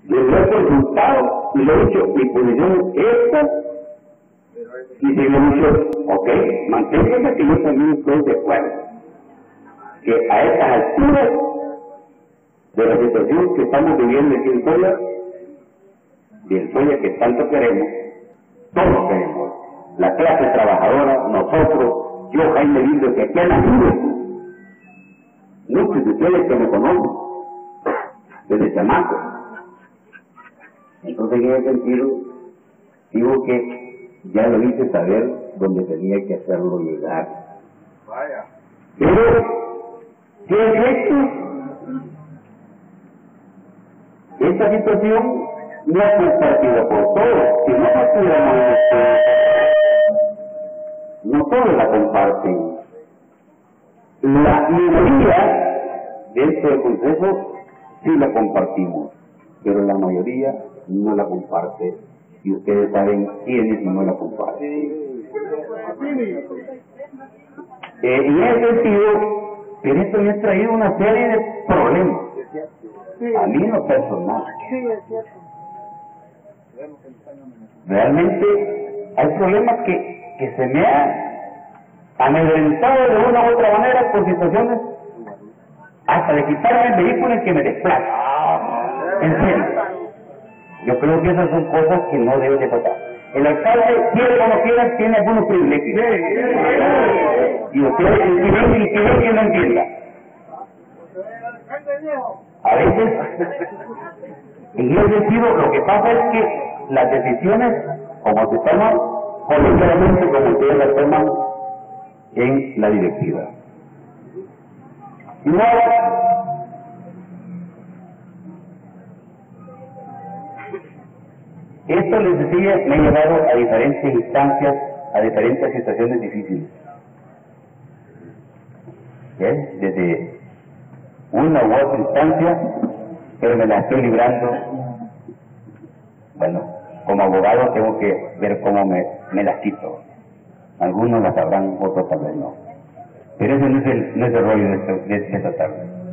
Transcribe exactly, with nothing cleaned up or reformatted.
lo he consultado y le he dicho, mi posición es esta, y se me ha dicho, ok, manténgase que yo también estoy de acuerdo, que a estas alturas de la situación que estamos viviendo aquí en Soya, y en Soya que tanto queremos, todos queremos, la clase trabajadora, nosotros, yo Jaime Lindo, que aquí han nacido, muchos de ustedes que me conocen, desde chamaco. Entonces en ese sentido, digo que ya lo hice saber donde tenía que hacerlo llegar. Vaya. Pero, ¿qué efectos? Esta situación no ha compartido por todos. Si no partiéramos en esto, no todos la comparten. La minoría dentro del Consejo sí la compartimos, pero la mayoría no la comparte. Y ustedes saben quiénes no la comparten. Eh, en ese sentido, en esto me ha traído una serie de problemas. A mí en lo personal. Realmente hay problemas que, que se me han amedrentado de una u otra manera por situaciones hasta de quitarme el vehículo en que me desplazo. En serio. Yo creo que esas son cosas que no deben de pasar. El alcalde, quiera o no quiera, tiene algunos privilegios. Y ustedes, y ven y ven que no entienda. A veces, en ese sentido, lo que pasa es que las decisiones, como se toman, colegialmente como ustedes las toman en la directiva. Y no, esto les decía, me ha llevado a diferentes instancias, a diferentes situaciones difíciles. ¿Ven? Desde una u otra instancia, pero me la estoy librando. Bueno, como abogado tengo que ver cómo me, me las quito. Algunos las sabrán, otros tal vez no. Pero ese no es el, no es el rollo de, este, de esta tarde.